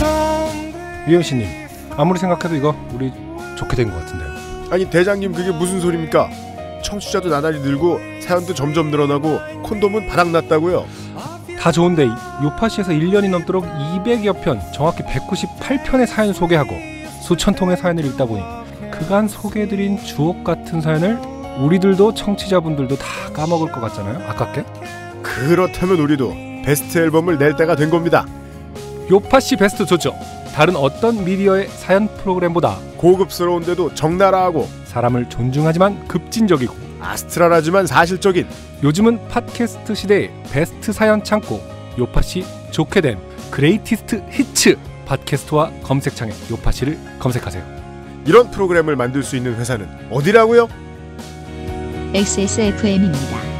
유영씨님, 아무리 생각해도 이거 우리 좋게 된 것 같은데요. 아니 대장님, 그게 무슨 소리입니까? 청취자도 나날이 늘고 사연도 점점 늘어나고 콘돔은 바닥났다고요. 다 좋은데 요파시에서 1년이 넘도록 200여 편, 정확히 198편의 사연 소개하고 수천 통의 사연을 읽다 보니 그간 소개해드린 주옥 같은 사연을 우리들도 청취자분들도 다 까먹을 것 같잖아요. 아깝게. 그렇다면 우리도 베스트 앨범을 낼 때가 된 겁니다. 요파시 베스트 좋죠. 다른 어떤 미디어의 사연 프로그램보다 고급스러운데도 적나라하고 사람을 존중하지만 급진적이고 아스트랄하지만 사실적인, 요즘은 팟캐스트 시대의 베스트 사연 창고 요파시 좋게 된 그레이티스트 히츠 팟캐스트와 검색창에 요파시를 검색하세요. 이런 프로그램을 만들 수 있는 회사는 어디라고요? XSFM입니다.